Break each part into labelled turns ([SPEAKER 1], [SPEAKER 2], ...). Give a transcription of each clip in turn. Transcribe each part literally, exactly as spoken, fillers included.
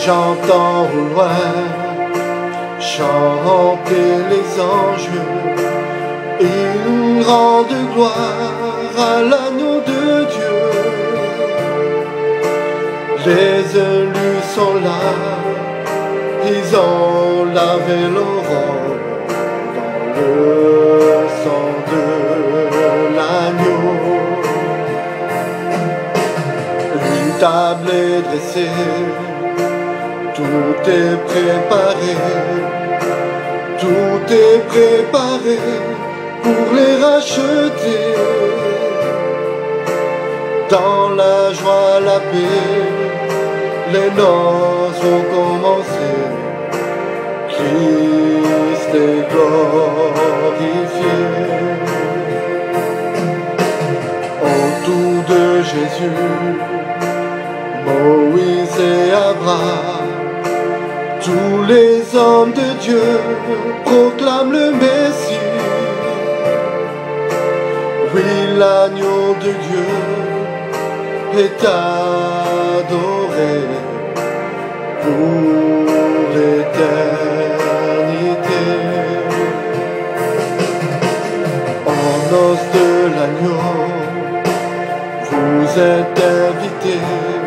[SPEAKER 1] J'entends au loin chanter les anges, ils rendent gloire à l'agneau de Dieu. Les élus sont là, ils ont lavé leur robe dans le sang de l'agneau. Une table est dressée, tout est préparé, tout est préparé pour les racheter. Dans la joie, la paix, les noces vont commencer. Christ est glorifié. Autour de Jésus, Moïse et Abraham, tous les hommes de Dieu proclament le Messie. Oui, l'agneau de Dieu est adoré pour l'éternité. En noces de l'agneau, vous êtes invités.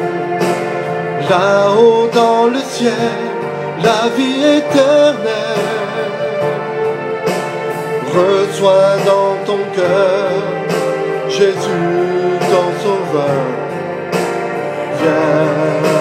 [SPEAKER 1] Là-haut dans le ciel, la vie éternelle. Reçois dans ton cœur Jésus, ton sauveur. Viens.